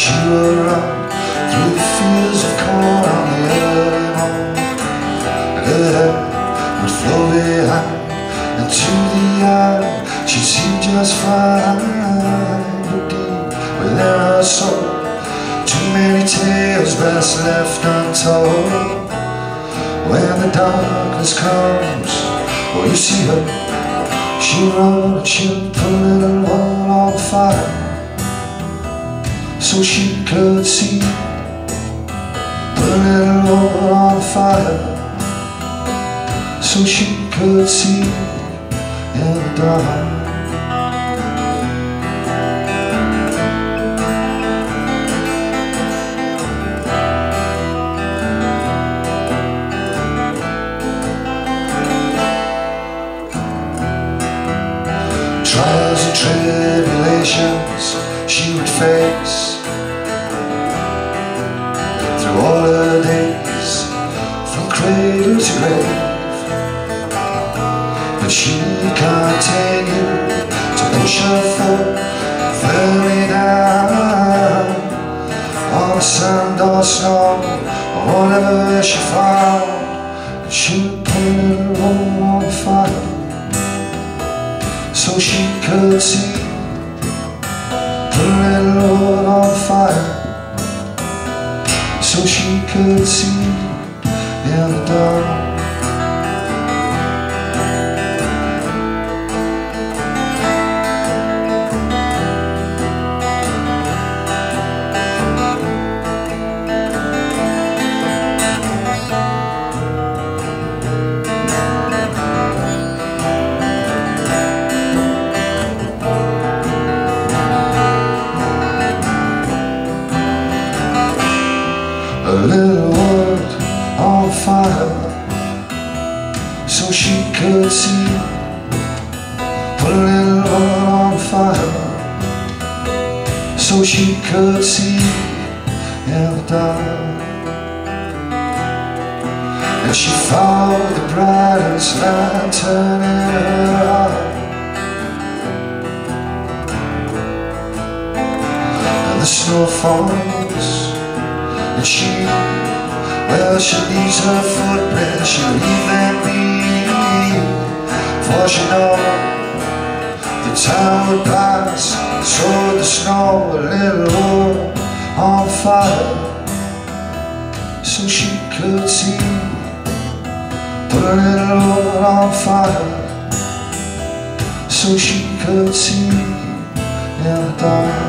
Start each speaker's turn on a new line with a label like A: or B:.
A: she would run through the fields of corn on the early morn, and her hair would flow behind, and to the eye she'd seem just fine. But deep within her soul, too many tales best left untold. When the darkness comes, oh, you see her, she'll run and she'll put a little one on fire, so she could see. Put a little one on fire, so she could see in the dark. Trials and tribulations she would face through all her days, from cradle to grave. But she continued to push her foot firmly down on the sand or snow or whatever she found, and she would put her own on fire, so she could see. Put a little wood on fire, so she could see in the dark. A little wood on fire, so she could see. Put a little wood on fire, so she could see in the dark. And she followed the brightest lantern in her heart, and the snow falls, and she, well, she leaves her footprint, she'll leave them be. For she knows the time would pass, so the snow a little wood on fire, so she could see. Put a little wood on fire, so she could see in the dark.